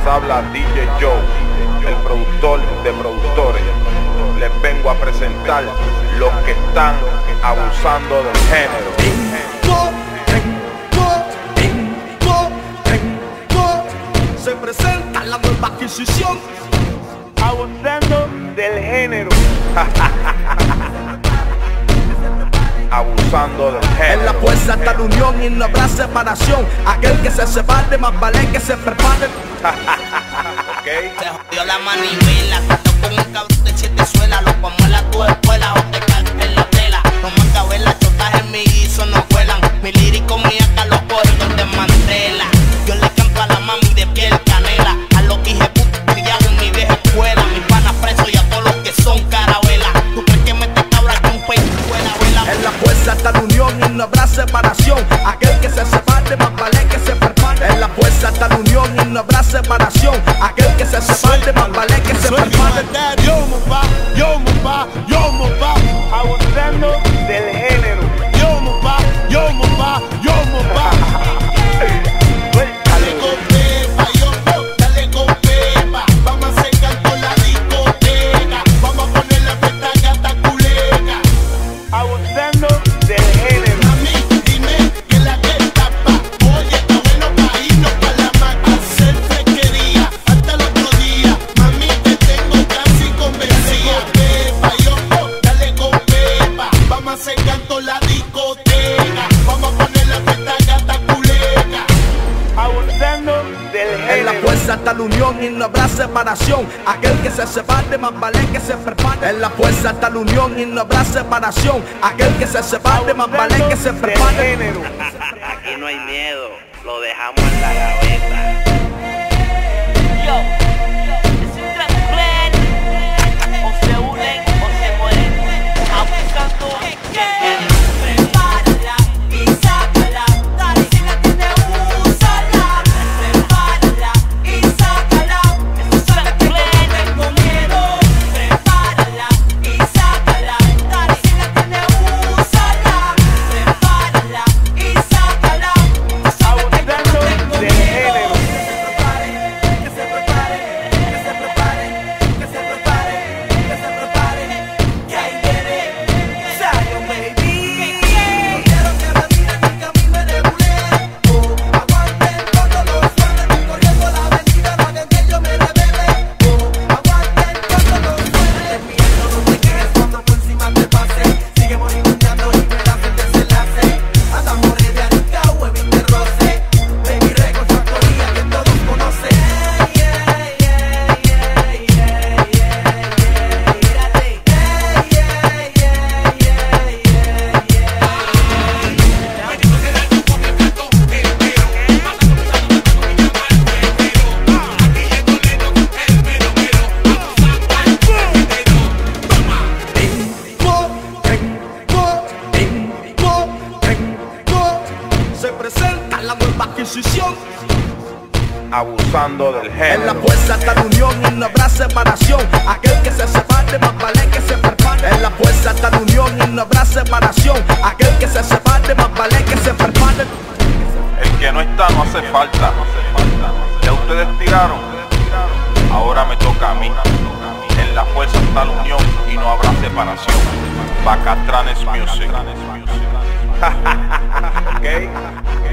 Les habla DJ Joe, el productor de productores. Les vengo a presentar los que están abusando del género. Se presenta la nueva adquisición, Abusando del género. Abusando del género. en la fuerza está la unión y no habrá separación. Aquel que se separe más vale que se prepare. Okay. Se jodió la manivela, te con un cabrón de 7 suelas. Lo vamos a la tu escuela o te caes en la tela. No me acabé la chotas en mi guiso, no vuelan. Mi lírico, mi acá los corridos de Mandela. Yo le canto a la mami de piel canela. A los hijeputas criados en mi vieja escuela. Mis panas presos y a todos los que son carabelas. ¿Tú crees que me te cabra que un pecho fuera vela? En la fuerza está la unión y no habrá separación. Aquel que se separe más vale que se prepare. En la fuerza está la unión y no habrá separación. Aquel que se separe más vale que se prepare. Abusando del género. Dale con pepa, dale con pepa. Vamos a secar con la discoteca. Vamos a poner la fiesta gata culeca. Abusando del género. Mami, dime que la que tapa. Oye, está bueno pa' irnos pa' la maca. Hacer fresquería hasta el otro día. Mami, te tengo casi convencida. Pepa, dale con pepa. Vamos a secar con la discoteca. Vamos a poner la fiesta gata culeca. Abusando del género. En la fuerza está la unión y no habrá separación. Aquel que se separe más vale que se prepare. En la fuerza está la unión y no habrá separación. Aquel que se separe más vale que se prepare. Aquí no hay miedo, lo dejamos en la gaveta. Yo, es un trap clan. O se unen o se mueren. Abusando del género. Prepárala y sácala. Dale, si la tiene, úsala. Prepárala y sácala. Es un trap clan. Tengo miedo. Prepárala y sácala. Dale, si la tiene, úsala. Prepárala y sácala. Abusando del género. Se presenta la nueva adquisición. Abusando del En la género. fuerza está la unión y no habrá separación. Aquel que se separe más vale que se prepare. En la fuerza está la unión y no habrá separación. Aquel que se separe más vale que se prepare. El que no está no hace falta. Ya ustedes tiraron. Ahora me toca a mí. En la fuerza está la unión y no habrá separación. Bacatranes Music. Okay.